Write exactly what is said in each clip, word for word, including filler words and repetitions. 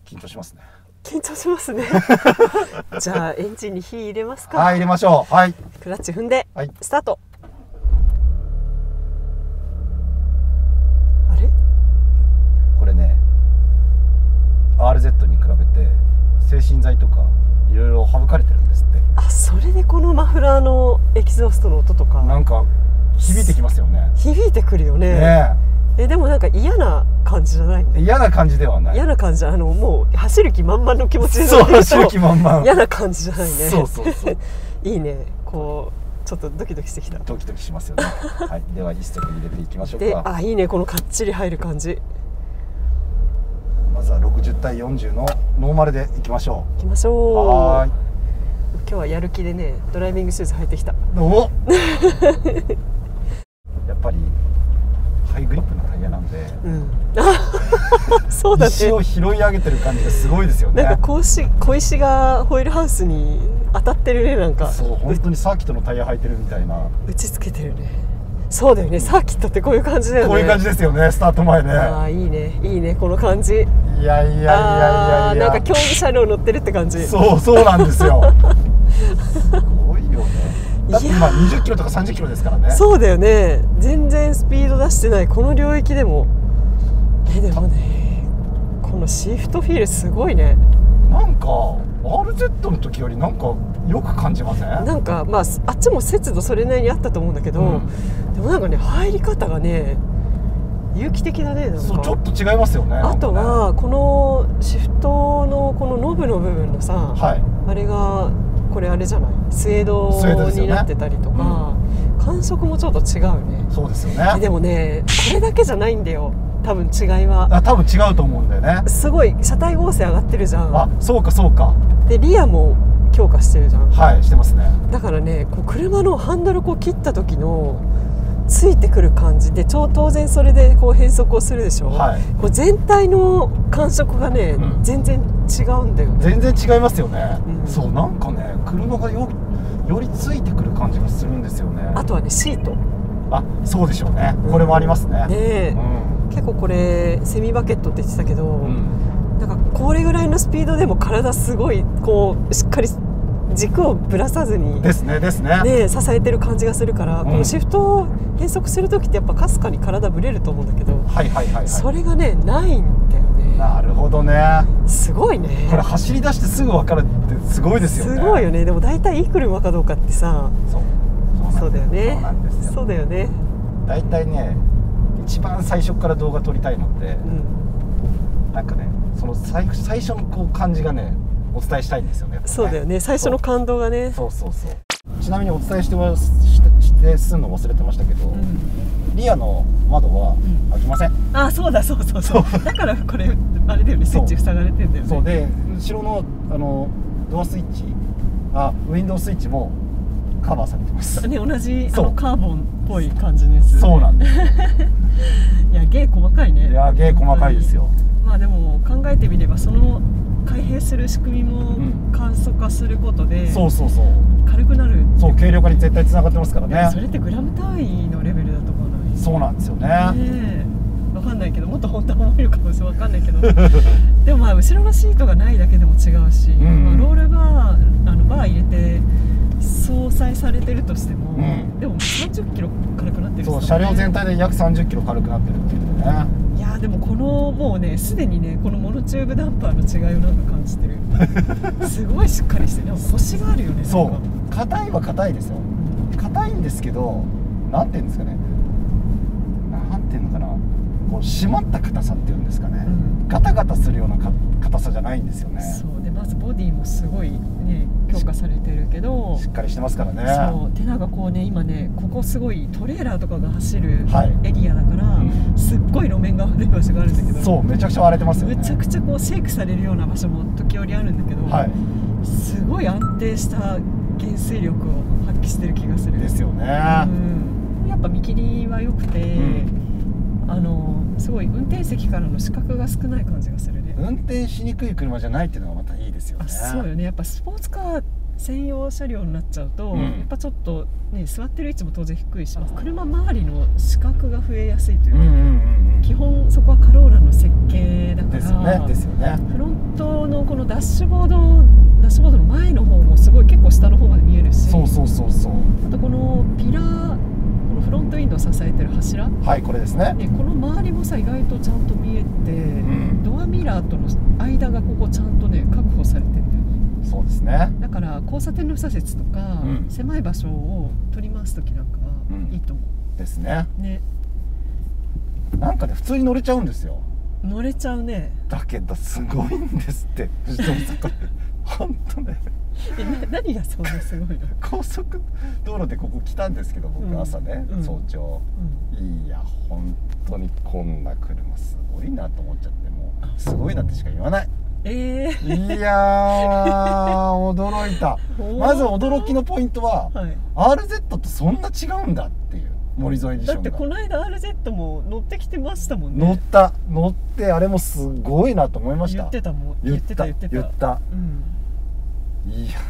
緊張しますね。 緊張しますねじゃあエンジンに火入れますか。 はい、入れましょう。はい、 クラッチ踏んで、 はい、 スタート。あれこれね アールゼット に比べて精神剤とかいろいろ省かれてるんですって。 あ、それでこのマフラーのエキゾーストの音とかなんか響いてきますよね。 響いてくるよね。 ねえ、でもなんか嫌な感じじゃないの？ 嫌な感じではない。 嫌な感じじゃ、あのもう走る気満々の気持ちでそう、走る気満々。 嫌な感じじゃないね。 そうそうそういいね。こうちょっとドキドキしてきた。 ドキドキしますよねはい、では一足入れていきましょうで、 か。 あ、いいね、このかっちり入る感じ。 まずはろくじゅう対よんじゅうのノーマルでいきましょ行きましょう。 う。はーい。 今日はやる気でね、ドライビングシューズ履いてきた。 おやっぱりハイグリップのタイヤなんで、 うん、そうだね。 石を拾い上げてる感じがすごいですよね。 なんか小石、小石がホイールハウスに当たってるね。なんかそう、本当にサーキットのタイヤ履いてるみたいな。 打ちつけてるね。そうだよね、サーキットってこういう感じだよね。 こういう感じですよね、スタート前ね。 ああ、いいね、いいね、この感じ。 いやいやいやいやいや、 なんか競技車両乗ってるって感じ。 そうそうなんですよすごいよね。だって今にじゅっキロとかさんじゅっキロですからね。 そうだよね。全然スピード出してないこの領域でも。え、でもね、このシフトフィールすごいね。 なんか アールゼット の時よりなんかよく感じません？ なんかまああっちも節度それなりにあったと思うんだけど、うん、でもなんかね、入り方がね有機的だね。なんかそう、ちょっと違いますよね。 あとはこのシフトのこのノブの部分のさ、はい、あれがこれあれじゃない、スエードになってたりとか、ね、うん、感触もちょっと違うね。 そうですよね。 でもね、これだけじゃないんだよ、多分違いは。 あ、多分違うと思うんだよね。 すごい車体合成上がってるじゃん。 あ、そうかそうか。 でリアも強化してるじゃん。 はい、してますね。 だからね、こう車のハンドルこう切った時のついてくる感じで、超当然それでこう変速をするでしょ、はい、こう全体の感触がね、うん、全然違うんだよね。 全然違いますよね、うん、そう、なんかね、車がよよりついてくる感じがするんですよね。 あとはね、シート。 あ、そうでしょうね、うん、これもありますね。 ね、うん、結構これセミバケットって言ってたけど、うん、なんかこれぐらいのスピードでも体すごいこうしっかり軸をぶらさずにですねですねね支えてる感じがするから、うん、このシフトを変速する時ってやっぱかすかに体ぶれると思うんだけど、 はいはいはい、はい、 それがねないんだよね。 なるほどね。すごいね。 これ走り出してすぐ分かるってすごいですよね。 すごいよね。でも大体いい車かどうかってさ、そうそうだよね。そうなんですよ。そうだよね。 大体ね、一番最初から動画撮りたいのって、うん、なんかね、その 最, 最初のこう感じがねお伝えしたいんですよね。 そうだよね、最初の感動がね。 そうそうそう。ちなみにお伝えしてはしてするの忘れてましたけど、うん、リアの窓は開きません、うん、 あ、そうだそうそうそうだからこれあれだよね、スイッチ塞がれてんだよね。 そうで、後ろのあのドアスイッチ、あ、ウィンドウスイッチもカバーされてますね。同じあのカーボンっぽい感じです、ね、 そうなんですいや、芸細かいね。 いや、芸細かいですよ。 まあでも考えてみれば、その開閉する仕組みも簡素化することで、うん、そうそうそう、軽くなる。 そう、軽量化に絶対つながってますからね。 それってグラム単位のレベルだと思わない？ そうなんですよね。 ね、分かんないけど、もっと本当は思えるかもしれない、分かんないけどでもまあ後ろのシートがないだけでも違うし、うん、まあ、ロールバー、あのバー入れて相殺されてるとしても、うん、でもさんじゅっキロ軽くなってる、ね、 そう、車両全体で約さんじゅっキロ軽くなってるっていうんでね。 いやでもこのもうね、すでにね、このモノチューブダンパーの違いをなんか感じてるすごいしっかりしてる、腰があるよね。 そう、硬いは硬いですよ。硬いんですけど、なんていうんですかね、なんていうのかな、こう締まった硬さっていうんですかね、うん、ガタガタするような硬さじゃないんですよね。そうで、まずボディもすごいね強化されてるけど、 しっかりしてますからね。 そうで、なんかこうね、今ね、ここすごいトレーラーとかが走るエリアだから、はい、うん、すっごい路面が悪い場所があるんだけど、 そう、めちゃくちゃ荒れてますよね。 めちゃくちゃこうシェイクされるような場所も時折あるんだけど、はい、すごい安定した減水力を発揮してる気がする。 ですよね、 うん、やっぱ見切りは良くて、うん、あのすごい運転席からの視覚が少ない感じがするね。 運転しにくい車じゃないっていうのがまたいいですよね。 あ、そうよね。やっぱスポーツカー専用車両になっちゃうと、うん、やっぱちょっとね、座ってる位置も当然低いし、車周りの視覚が増えやすいというか、基本そこはカローラの設計だから、 ですよね、ですよね。 フロントダッシュボードダッシュボードの前の方もすごい結構下の方まで見えるし、 そうそうそうそう。 あとこのピラー、このフロントウィンドウを支えてる柱、 はい、これですね。 でこの周りもさ意外とちゃんと見えて、うん、ドアミラーとの間がここちゃんとね確保されてるんだよね。 そうですね。 だから交差点の左折とか、うん、狭い場所を取り回す時なんかはいいと思う、うん、ですね。ね、 なんかね普通に乗れちゃうんですよ。 乗れちゃうね。 だけどすごいんですって藤富さんこれ本当ね。 えな何がそんなすごいの？ 高速道路でここ来たんですけど僕、うん、朝ね、うん、早朝、うん、いや本当にこんな車すごいなと思っちゃって、もうすごいなってしか言わない。 えー、 いやー驚いた。まず驚きのポイントは、はい、アールゼット ってそんな違うんだっていう。森添エディションがだってこの間 アールゼット も乗ってきてましたもんね。 乗った乗ってあれもすごいなと思いました。 言ってたもん。 言ってた言ってた言った、うん、いや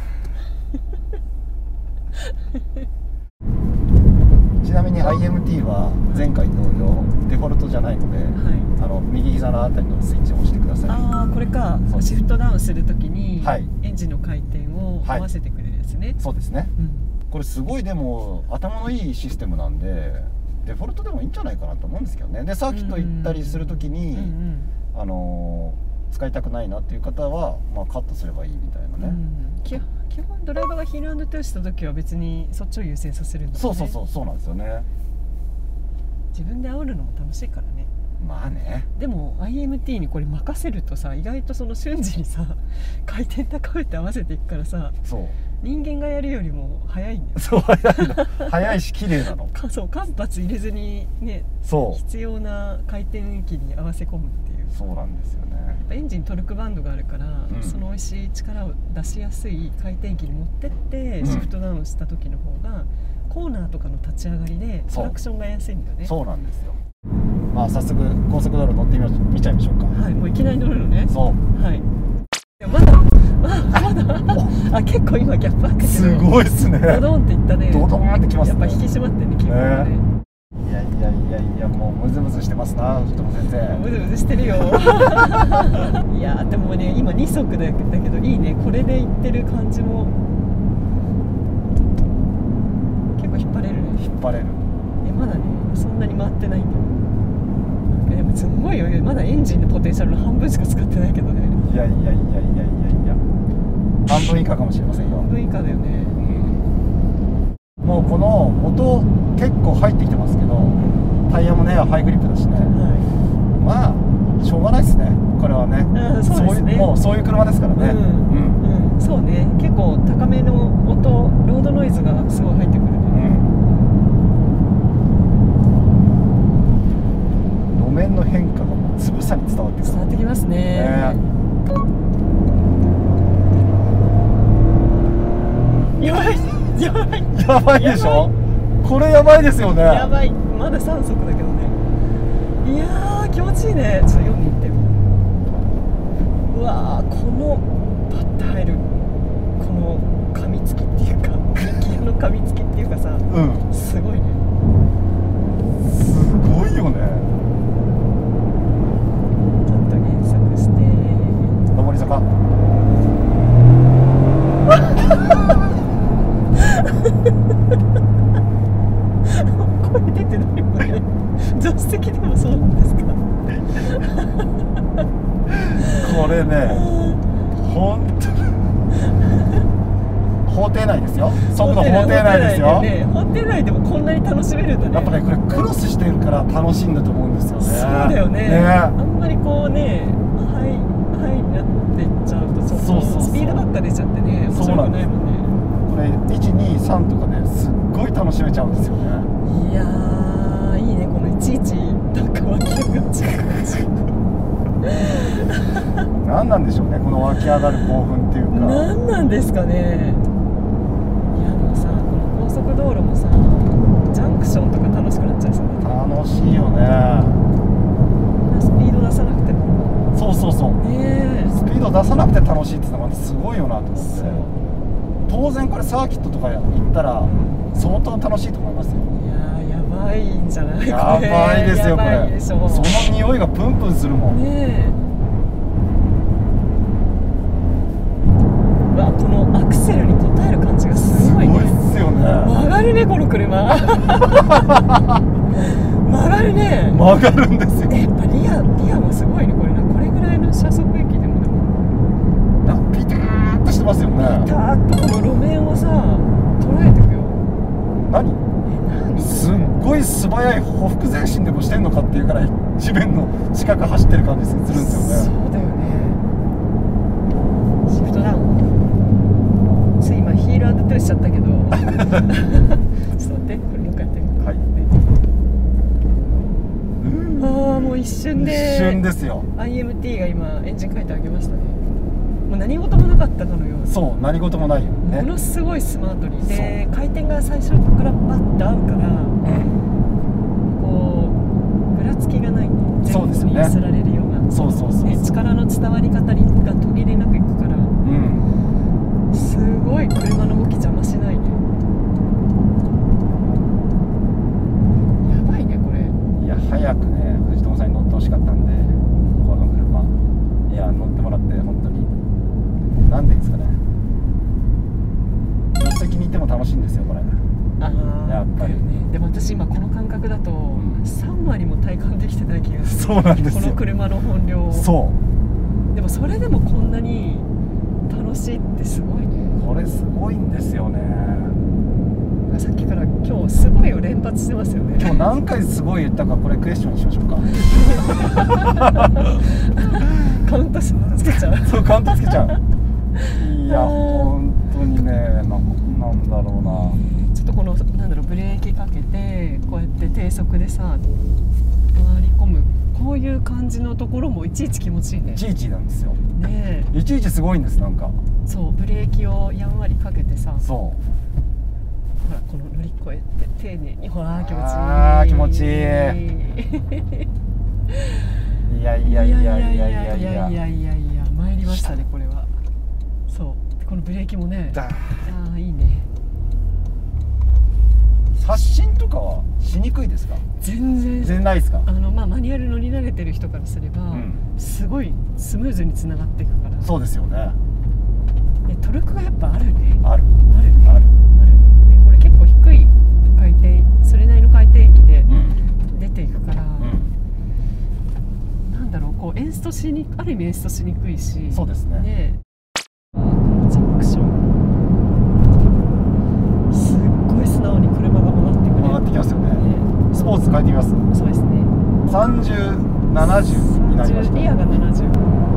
ちなみに アイエムティー は前回同様デフォルトじゃないので、はい、あの右膝のあたりのスイッチを押してください。 ああこれか。シフトダウンするときに、はい、エンジンの回転を合わせてくれるやつね、はい、 そうですね、うん、これすごいでも頭のいいシステムなんでデフォルトでもいいんじゃないかなと思うんですけどね。でサーキット行ったりするときに、うんうん、あのー、使いたくないなっていう方は、まあ、カットすればいいみたいなね、うん、 基本ドライバーがヒールアンドトゥーしたときは別にそっちを優先させるんだね。 そうそうそうそうなんですよね。 自分で煽るのも楽しいからね。 まあね。 でも アイエムティー にこれ任せるとさ意外とその瞬時にさ回転高めて合わせていくからさ、そう人間がやるよりも早いんだよ。 そう早いの早いし綺麗なのか。そう間髪入れずにね、そう必要な回転域に合わせ込むっていう。 そうなんですよね。 やっぱエンジントルクバンドがあるから、うん、その美味しい力を出しやすい回転域に持ってって、うん、シフトダウンした時の方がコーナーとかの立ち上がりでトラクションが安いんだよね。 そうなんですよ。まあ早速高速道路乗ってみ見ちゃいましょうか。 はい、もういきなり乗るのね。 そうはい。いやまだまだあ結構今ギャップ開けてる。 すごいですね。 ドドンっていったね。 ドドンってきますね。 やっぱ引き締まってるね気分がね。 いやいやいやいやもうムズムズしてますな藤友先生。 ムズムズしてるよ。いやでもね今に速だけどいいね。これでいってる感じも結構引っ張れるね。 引っ張れる。 えまだねそんなに回ってないんだよ。でもすごいよ。まだエンジンのポテンシャルの半分しか使ってないけどね。 いやいやいやいやいやいや半分以下かもしれませんよ。 半分以下だよね、 うん、もうこの音結構入ってきてますけどタイヤもねハイグリップだしね、はい、まあしょうがないですねこれはね、うん、そうですね。そういうもうそういう車ですからね、うんうんうん、そうね。結構高めの音ロードノイズがすごい入ってくるね、 うん、路面の変化がもうつぶさに伝わってくる。 伝わってきますね、ね。やばいやばいやばいでしょ。これやばいですよね。 やばい。まださん速だけどね。いやー気持ちいいね。ちょっとよんに行ってみる。うわーこのパッて入るこの噛みつきっていうかギアの噛みつきっていうかさ、うん、すごいね。 すごいよね。 ちょっと減速して上り坂声出てないもんね。助手席でもそうなんですか。 これね本当に法定内ですよ。速度法定内ですよ。 法定内でもこんなに楽しめるんだね。 やっぱねこれクロスしてるから楽しいんだと思うんですよね。 そうだよね。ねあんまりこうねはいはいになってっちゃうとちょっとスピードばっか出ちゃってね面白くないもんね。 これいちにさんとかですっごい楽しめちゃうんですよね。 いやーいいねこのいちいちなんか湧き上がっちゃう感じ。 何なんでしょうねこの湧き上がる興奮っていうか。 何なんですかね。いやもうさこの高速道路もさジャンクションとか楽しくなっちゃうさ。 楽しいよね。 スピード出さなくても。 そうそうそう、ね、スピード出さなくて楽しいっていうのがすごいよなと思って。当然これサーキットとか行ったら相当楽しいと思いますよ。 いややばいんじゃない。 やばいですよこれ。その匂いがプンプンするもんね。 な曲がるね。 曲がるんですよ。 やっぱリアリアもすごいねこれな。これぐらいの車速域でもでもあピターッとしてますよね。 ピターッとこの路面をさ捉えてくよ。 何え何すっごい素早いほふ前進でもしてんのかっていうぐらい地面の近く走ってる感じするんですよね。 そうだよね。シフトダウン。ちょ今ヒールアンドトゥーしちゃったけどちょっと待ってこれもう一回やってみる。 はい、 ああもう一瞬で一瞬ですよ。 アイエムティー が今エンジン回転上げましたね。もう何事もなかったかのように。 そう何事もないよね。 ものすごいスマートにで回転が最初からバッと合うから、 うん、 こうぐらつきがないんで前後に揺すられるようなそうそうそうそう、 ね、力の伝わり方が途切れなくいくから、 うん、 すごい車の動き邪魔しないね。やばいねこれ。 いや早くね藤友さんに乗ってほしかったんでこの車いや乗ってもらって本当になんでいいですかね、助手席にいても楽しいんですよこれ。 ああやっぱりね。でも私今この感覚だとさん割も体感できてない気がする。 そうなんですよこの車の本領を。 そうでもそれでもこんなに楽しいってすごいね。 これすごいんですよね。 さっきから今日すごいを連発してますよね。 今日何回すごい言ったかこれクエスチョンにしましょうかカウントつけちゃう。 そうカウントつけちゃう。いや本当にねな、なんだろうな。 ちょっとこのなんだろうブレーキかけてこうやって低速でさ回り込むこういう感じのところもいちいち気持ちいいね。 いちいちなんですよねえ。いちいちすごいんですなんか。 そうブレーキをやんわりかけてさ。 そうほらこの乗り越えて丁寧にほら気持ちいい。 あー気持ちいい。いやいやいやいやいやいやいやいやいやいやいや参りましたねこれは。そうこのブレーキもね。 だああいいね。 発進とかはしにくいですか？ 全然全然ないですか？ あの、まあ、マニュアル乗り慣れてる人からすれば、うん、すごいスムーズにつながっていくから。 そうですよね。 でトルクがやっぱあるね。 あるあるねあるあるね。でこれ結構低い回転それなりの回転域で出ていくから、うん、なんだろうこうエンストしにある意味エンストしにくいし。 そうですね。 ねジャンクションすっごい素直に車が曲がってくる。 曲がってきますよね。ねスポーツ変えてみます。 そうですね。 さんじゅう、ななじゅうになりました。 リアがななじゅう。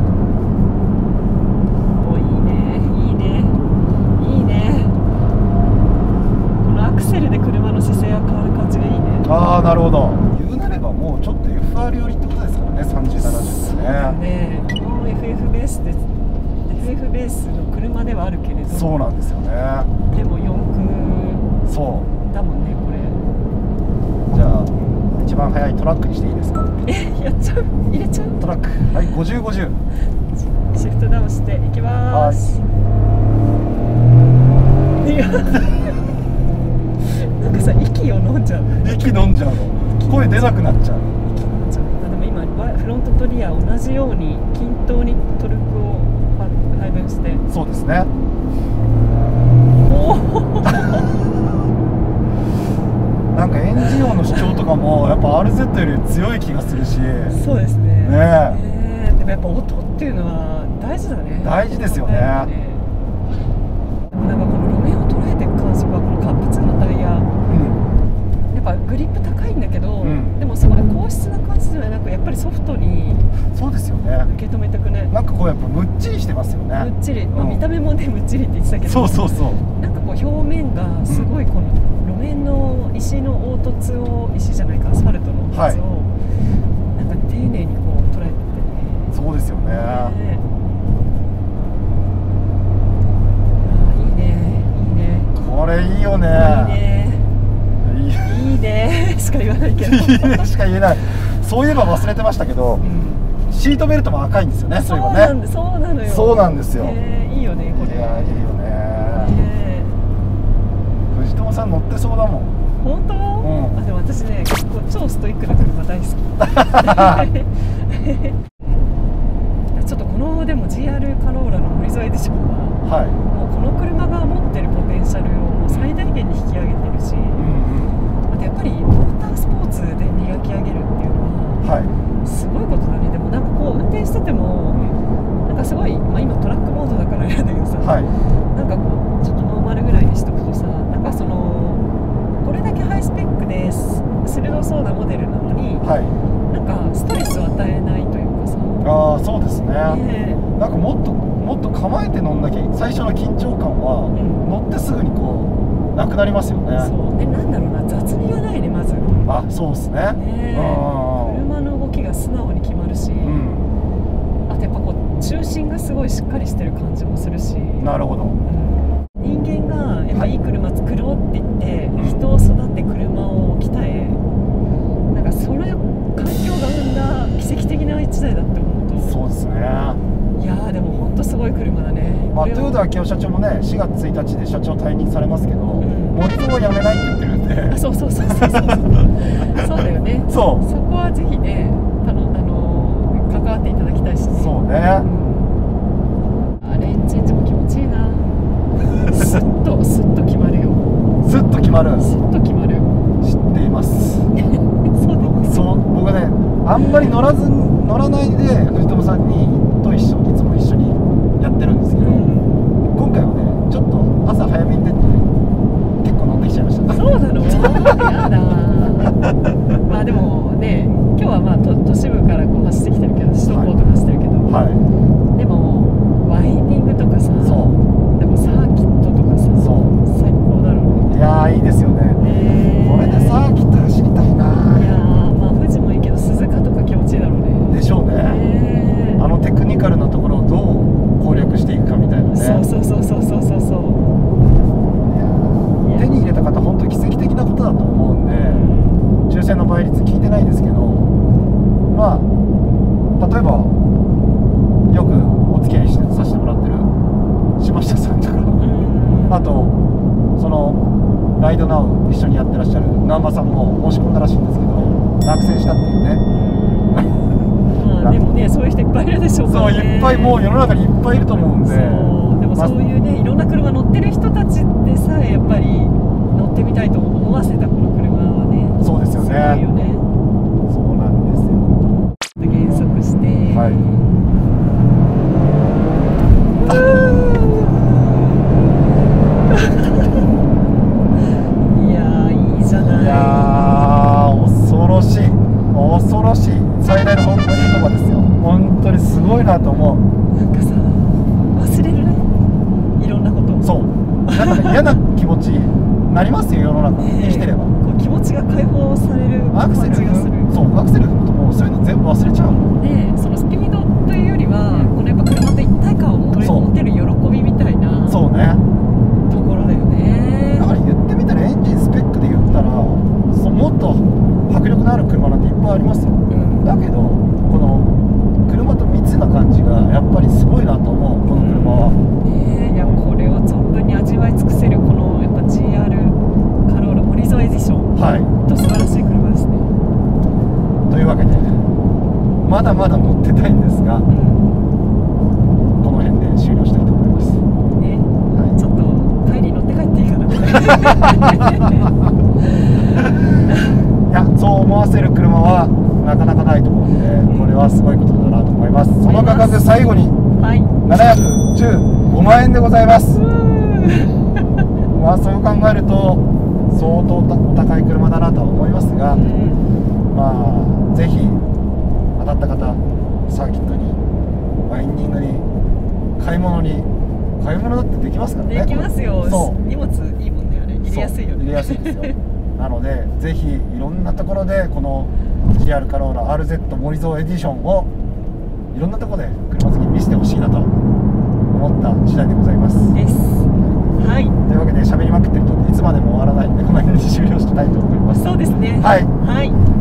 おいいねいいねいいね。このアクセルで車の姿勢が変わる感じがいいね。 ああなるほど。言うなればもうちょっと エフアール 寄りってことですからね。さんじゅう、ななじゅうってね。 ね基本 エフエフ ベースで エフエフ ベースの車ではあるけれど。 そうなんですよね。 でもよん駆そうだもんねこれ。 じゃあ一番速いトラックにしていいですか？ えやっちゃう入れちゃうトラックはいごじゅう、ごじゅうシフトダウンしていきまーす。いやなんかさ息を飲んじゃう。 息飲んじゃうの。声出なくなっちゃう。 息飲んじゃう。でも今フロントとリア同じように均等にトルクを配分して。 そうですね。 おなんかエンジン音の主張とかもやっぱ アールゼット より強い気がするし。 そうですね。 ねえ。でもやっぱ音っていうのは大事だね。 大事ですよね。 なんかこの路面を捉えていく感触はこのカップツーのタイヤ、うん、やっぱグリップ高いんだけど、うん、でもすごい硬質な感じではなくやっぱりソフトにそうですよね。 受け止めてくね。 なんかこうやっぱむっちりしてますよね。 むっちり、まあ、 うん、 見た目もねむっちりって言ってたけど、 そうそうそう。 なんかこう表面がすごいこの路面の石の凹凸を石じゃないかアスファルトの凹凸を、はい、なんか丁寧にこう捉えててね。 そうですよね。ねこれいいよね。 いいね。いいねしか言わないけど。いいねしか言えない。そういえば忘れてましたけど、うん、シートベルトも赤いんですよね。そういえばね。 そうなのよ。 そうなんですよ。 えー、いいよねこれ。 いやいいよね。えー、藤友さん乗ってそうだもん。 本当？うん、あでも私ね結構超ストイックな車大好き。ちょっとこののでも ジーアール カローラの森添エディションは、はい、もうこの車が持ってるポテンシャルをもう最大限に引き上げてるし、うんうん、あとやっぱりモータースポーツで磨き上げるっていうのは、はい、すごいことだね。でもなんかこう運転してても、うん、なんかすごい、まあ、今トラックモードだからあれだけどさ、はい、なんかこうちょっとノーマルぐらいにしとくとさ、なんかそのこれだけハイスペックで鋭そうなモデルなのに、はい、なんかストレスを与えないというかさ。 ああそうですね、えー、なんかもっともっと構えて乗んなきゃ最初の緊張感は、うん、乗ってすぐにこうなくなりますよね。 そうで、なんだろうな、雑味がないねまず。 あ、そうですね、 ね、車の動きが素直に決まるし、うん、あとやっぱこう中心がすごいしっかりしてる感じもするし。 なるほど、うん、 人間がやっぱいい車作ろうって言って、はい、人を育て車を鍛え、なんかその環境が生んだ奇跡的な一台だって思うと。 そうですね。 いやーでも本当すごい車だね。 まあ、豊田昭夫社長もねしがつついたちで社長退任されますけど、うん、森友は辞めないって言ってるんで。 あ、そうそうそうそうそうそうだよね。そうそこはぜひね、あの、あの関わっていただきたいしね。 そうね、 うん、あレンチェンジも気持ちいいな。スッとスッと決まるよ。 スッと決まる。 スッと決まる。 知っています。 そうだ。 そう、僕ねあんまり乗らず乗らないで藤友さんにと一緒いつも一緒にやってるんですけど、うん、今回はねちょっと朝早めに出て結構乗ってきちゃいました。 そうなの？やだまあでもね、今日はまあ都市部からこう走ってきてるけど、首都高とか走ってるけど、はいはい、でもワインディングとかさ、そうでもサーキットとかさ、そう最高だろうね。いやーいいですよね、えー、これでサーキット走りたいな。 いやーまあ富士もいいけど鈴鹿とか気持ちいいだろうね。 でしょうね、えー、あのテクニカルなところをどう攻略していくかみたいなね。 そうそうそうそうそうそうそう。 手に入れた方本当に奇跡的なことだと思うんで、抽選の倍率聞いてないですけど、まあ例えばよくお付き合いしてさせてもらってる島下さんとか、あとそのライドナウ一緒にやってらっしゃる南波さんも申し込んだらしいんですけど落選したっていうね。 まあでもね、そういう人いっぱいいるでしょうからね。 そういっぱい、もう世の中にいっぱいいると思うんで。そうでもそういうね、いろんな車乗ってる人たちでさえやっぱり乗ってみたいと思わせたこの車はね。 そうですよね。 すごいよね。 そうなんですよ。 減速して、はい、いやーいいじゃない。いやー恐ろしい恐ろしい最大の本当に言葉ですよ。本当にすごいなと思う。 なんかさ忘れるね、いろんなこと。 そうなんか、ね、嫌な気持ちになりますよ世の中、生きてれば。 こう気持ちが解放される感じがする。 そうアクセル踏むともうそういうの全部忘れちゃうので、そのスピードというよりは、うん、このやっぱ車と一体感を持てる喜びみたいなそうねところだよね。 だから言ってみたらエンジンスペックで言ったらそうもっと迫力のある車なんていっぱいありますよ、うん、だけどこの車と密な感じがやっぱりすごいなと思うこの車は、 ね、いやこれを存分に味わい尽くせるこのやっぱ ジーアール カローラ森添エディション、はい、と素晴らしい車ですね。 というわけでまだまだ乗ってたいんですが、うん、この辺で終了したいと思います、 ね、はい、ちょっと帰り乗って帰っていいかないやそう思わせる車はなかなかないと思うんで、これはすごいことだなと思います。その価格最後にななひゃくじゅうごまんえんでございます。まあそう考えると相当高い車だなとは思いますが、うん、まあぜひ当たった方サーキットにワインディングに買い物に買い物だってできますからね。 できますよ。そう荷物いいもんだよね。入れやすいよね。 入れやすいですよなのでぜひいろんなところでこの ジーアール カローラ アールゼット 森添エディションをいろんなところで車好きに見せてほしいなと思った次第でございますです、はい、 というわけで喋りまくってるといつまでも終わらないんでこの辺に終了したいと思います。 そうですね。 はい、 はい